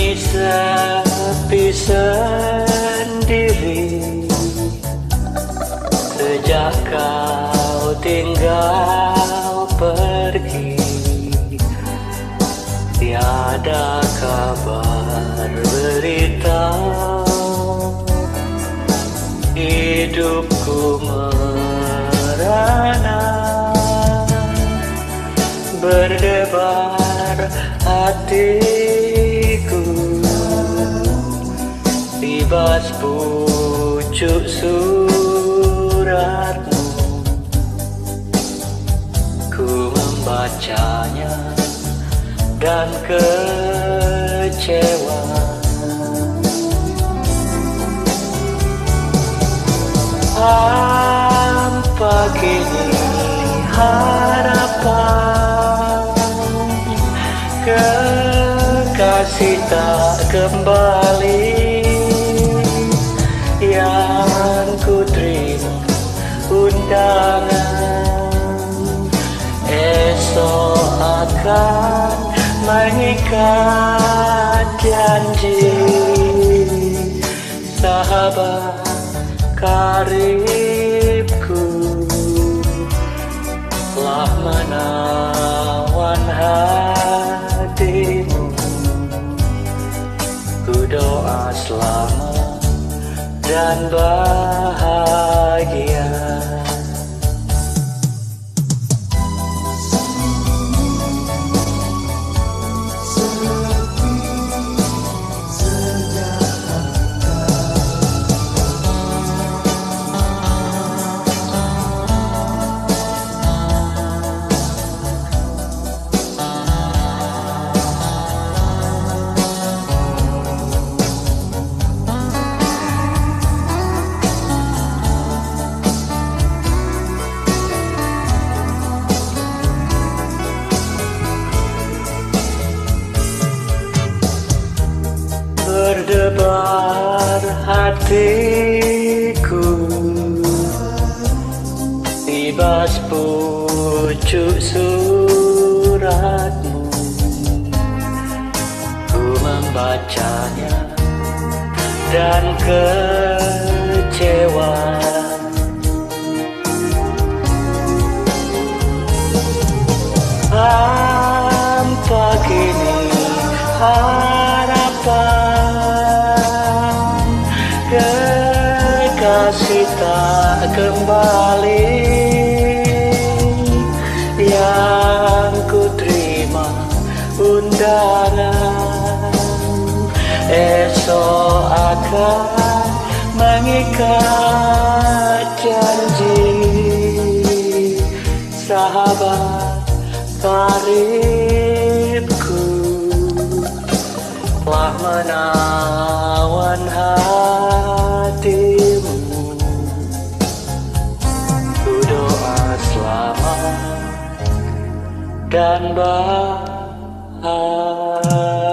sepi sendiri sejak kau tinggal pergi. Tiada kabar berita, hidupku merana, berdebar hatiku, tibas pucuk suratmu. Ku membacanya dan kecewa. Hampa kini harapan, kekasih tak kembali. Yang ku terima undangan, esok akan mengikat janji. Sahabat karibku telah menawan hatimu. Ku doa selamat dan bahagia. Berdebar hatiku, tibas pucuk suratmu. Ku membacanya dan kecewa. Hampa kini harapan, kekasih tak kembali. Yang ku terima undangan, esok akan mengikat janji. Sahabat karibku telah menawan hatimu. Ku doa selamat dan bahagia.